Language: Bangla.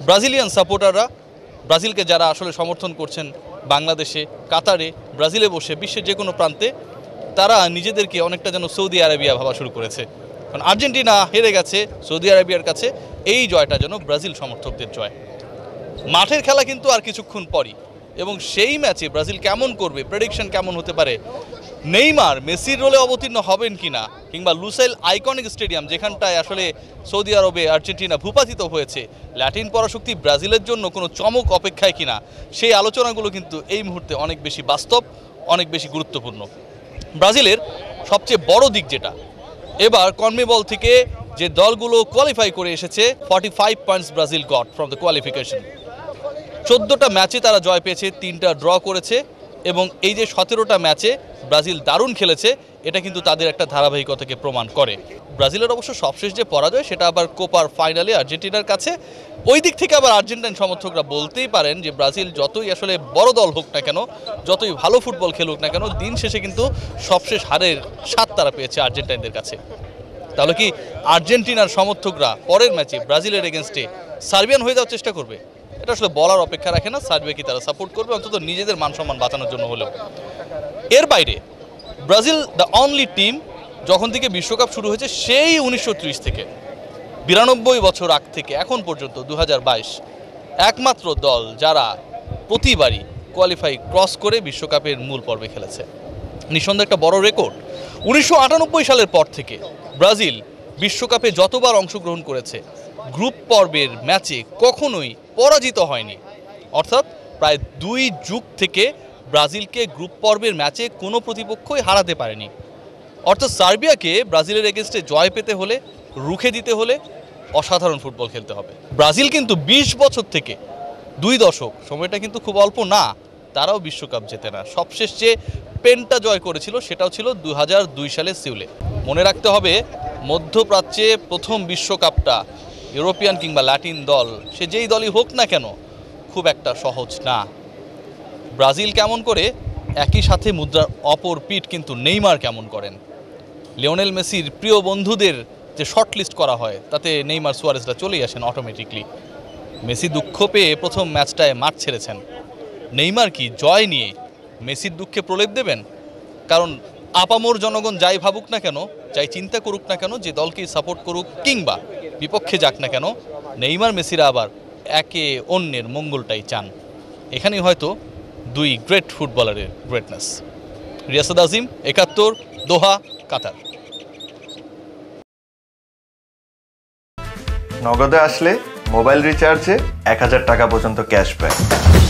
ব্রাজিলিয়ান সাপোর্টাররা, ব্রাজিলকে যারা আসলে সমর্থন করছেন বাংলাদেশে, কাতারে, ব্রাজিলে বসে বিশ্বের যে কোনো প্রান্তে, তারা নিজেদেরকে অনেকটা যেন সৌদি আরবিয়া ভাবা শুরু করেছে। কারণ আর্জেন্টিনা হেরে গেছে সৌদি আরবিয়ার কাছে, এই জয়টা যেন ব্রাজিল সমর্থকদের জয়। মাঠের খেলা কিন্তু আর কিছুক্ষণ পরই, এবং সেই ম্যাচে ব্রাজিল কেমন করবে, প্রেডিকশন কেমন হতে পারে, নেইমার মেসির রোলে অবতীর্ণ হবেন কিনা, কিংবা লুসাইল আইকনিক স্টেডিয়াম যেখানটায় আসলে সৌদি আরবে আর্জেন্টিনা ভূপাতিত হয়েছে, ল্যাটিন পরাশক্তি ব্রাজিলের জন্য কোনো চমক অপেক্ষায় কিনা, সেই আলোচনাগুলো কিন্তু এই মুহূর্তে অনেক বেশি বাস্তব, অনেক বেশি গুরুত্বপূর্ণ। ব্রাজিলের সবচেয়ে বড় দিক যেটা, এবার কনমেবল থেকে যে দলগুলো কোয়ালিফাই করে এসেছে, 45 points Brazil got from the qualification. 14টা ম্যাচে তারা জয় পেয়েছে, 3টা ড্র করেছে, এবং এই যে 17টা ম্যাচে ব্রাজিল দারুণ খেলেছে, এটা কিন্তু তাদের একটা ধারাবাহিকতাকে প্রমাণ করে। ব্রাজিলের অবশ্য সবশেষ যে পরাজয় সেটা আবার কোপার ফাইনালে আর্জেন্টিনার কাছে। ওই দিক থেকে আবার আর্জেন্টাইন সমর্থকরা বলতেই পারেন যে ব্রাজিল যতই আসলে বড় দল হোক না কেন, যতই ভালো ফুটবল খেলুক না কেন, দিন শেষে কিন্তু সবশেষ হারের স্বাদ তারা পেয়েছে আর্জেন্টাইনদের কাছে। তাহলে কি আর্জেন্টিনার সমর্থকরা পরের ম্যাচে ব্রাজিলের এগেনস্টে সার্বিয়ান হয়ে যাওয়ার চেষ্টা করবে? এটা আসলে বলার অপেক্ষা রাখে না। সার্বিয়া কি তারা সাপোর্ট করবে, অন্তত নিজেদের মান সম্মান বাঁচানোর জন্য হলেও। এর বাইরে ব্রাজিল দ্য অনলি টিম, যখন থেকে বিশ্বকাপ শুরু হয়েছে সেই 1930 থেকে 92 বছর আগ থেকে এখন পর্যন্ত 2022, একমাত্র দল যারা প্রতিবারই কোয়ালিফাই ক্রস করে বিশ্বকাপের মূল পর্বে খেলেছে। নিঃসন্দেহে একটা বড় রেকর্ড। 1998 সালের পর থেকে ব্রাজিল বিশ্বকাপে যতবার অংশগ্রহণ করেছে, গ্রুপ পর্বের ম্যাচে কখনোই পরাজিত হয়নি। অর্থাৎ প্রায় 2 যুগ থেকে ব্রাজিলকে গ্রুপ পর্বের ম্যাচে কোনো প্রতিপক্ষই হারাতে পারেনি। অর্থাৎ সার্বিয়াকে ব্রাজিলের এগেনস্টে জয় পেতে হলে, রুখে দিতে হলে অসাধারণ ফুটবল খেলতে হবে। ব্রাজিল কিন্তু 20 বছর থেকে 2 দশক, সময়টা কিন্তু খুব অল্প না, তারাও বিশ্বকাপ জেতে না। সবশেষ যে পেনটা জয় করেছিল সেটাও ছিল 2002 সালে সিউলে। মনে রাখতে হবে, মধ্যপ্রাচ্যে প্রথম বিশ্বকাপটা ইউরোপিয়ান কিংবা ল্যাটিন দল, সে যেই দলই হোক না কেন, খুব একটা সহজ না। ব্রাজিল কেমন করে, একই সাথে মুদ্রার অপর পিঠ কিন্তু নেইমার কেমন করেন। লিওনেল মেসির প্রিয় বন্ধুদের যে শর্ট লিস্ট করা হয়, তাতে নেইমার, সুয়ারেজরা চলেই আসেন অটোমেটিকলি। মেসি দুঃখ পেয়ে প্রথম ম্যাচটায় মাঠ ছেড়েছেন। নেইমার কি জয় নিয়ে মেসির দুঃখে প্রলেপ দেবেন? কারণ আপামর জনগণ যাই ভাবুক না কেন, যাই চিন্তা করুক না কেন, যে দলকেই সাপোর্ট করুক কিংবা বিপক্ষে যাক না কেন, নেইমার মেসিরা আবার একে অন্যের মঙ্গলটাই চান। এখানেই হয়তো 2 গ্রেট ফুটবলারের গ্রেটনেস। রিয়াসাদ আজিম, একাত্তর, দোহা, কাতার। নগদে আসলে মোবাইল রিচার্জে 1000 টাকা পর্যন্ত ক্যাশব্যাক।